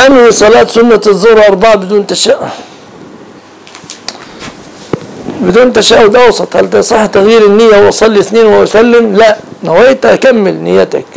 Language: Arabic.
أنوي صلاة سنة الظهر 4 بدون تشهد. بدون تشهد أوسط، هل تصح تغيير النية وأصلي 2 وأسلم؟ لا، نويت أكمل نيتك.